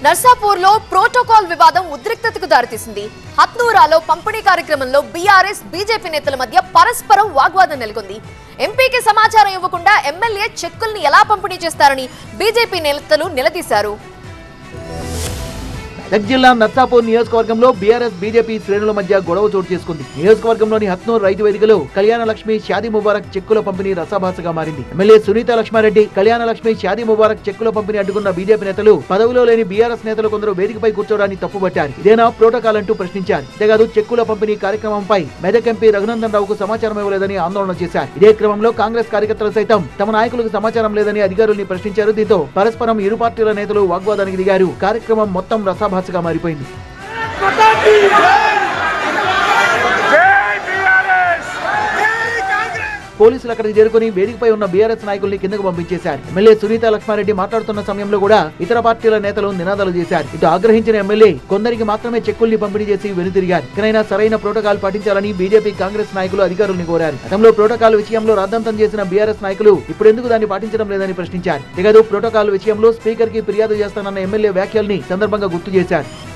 నర్సాపూర్లో protocol వివాదం ఉద్రిక్తతకు దారితీసింది. హత్నూరాలో పంపిణీ కార్యక్రమంలో బీఆర్ఎస్ బీజేపీ నేతల మధ్య పరస్పరం వాగ్వాదం నెలకొంది. ఎంపీకి సమాచారం ఇవ్వకుండా ఎమ్మెల్యే చెక్కుల్ని ఎలా పంపిణీ చేస్తారని బీజేపీ నేతలు నిలదీశారు. మెదక్ జిల్లా నర్సాపూర్ నియోజకవర్గంలో బీఆర్ఎస్ బీజేపీ శ్రేణుల మధ్య గొడవ చోటు చేసుకుంది. నియోజకవర్గంలోని హత్నూర్ రైతు వేదికలో కళ్యాణ లక్ష్మి షాదీ ముబారక్ చెక్కుల పంపిణీ రసాభాసగా మారింది. ఎమ్మెల్యే సునీత లక్ష్మారెడ్డి కళ్యాణ లక్ష్మి షాదీ ముబారక్ చెక్కుల పంపిణీ అడ్డుకున్న బీజేపీ నేతలు పదవిలో లేని బీఆర్ఎస్ నేతలు కొందరు వేదికపై కూర్చోవడాన్ని తప్పుపట్టారు. ఇదేనా ప్రోటోకాల్ అంటూ ప్రశ్నించారు. అంతేకాదు చెక్కుల పంపిణీ కార్యక్రమంపై మెదక్ ఎంపీ రఘునందన్ రావుకు సమాచారం ఇవ్వలేదని ఆందోళన చేశారు. ఇదే క్రమంలో కాంగ్రెస్ కార్యకర్తలు సైతం తమ నాయకులకు సమాచారం లేదని అధికారుల్ని ప్రశ్నించారు. దీంతో పరస్పరం ఇరు పార్టీల నేతలు వాగ్వాదానికి దిగారు. కార్యక్రమం మొత్తం రసాభాసగా మారిపోయింది. పోలీసులు అక్కడికి చేరుకుని వేదికపై ఉన్న బీఆర్ఎస్ నాయకుల్ని కిందకు పంపించేశారు. ఎమ్మెల్యే సునీత లక్ష్మారెడ్డి మాట్లాడుతున్న సమయంలో కూడా ఇతర పార్టీల నేతలు నినాదాలు చేశారు. ఇటు ఆగ్రహించిన ఎమ్మెల్యే కొందరికి మాత్రమే చెక్కుల్ని పంపిణీ చేసి వెనుతిరిగారు. ఇకనైనా సరైన ప్రోటోకాల్ పాటించాలని బీజేపీ కాంగ్రెస్ నాయకులు అధికారుల్ని కోరారు. గతంలో ప్రోటోకాల్ విషయంలో రాద్ధాంతం చేసిన బీఆర్ఎస్ నాయకులు ఇప్పుడెందుకు దాన్ని పాటించడం లేదని ప్రశ్నించారు. తెగదు ప్రోటోకాల్ విషయంలో స్పీకర్ కి ఫిర్యాదు చేస్తానన్న ఎమ్మెల్యే వ్యాఖ్యల్ని సందర్భంగా గుర్తు చేశారు.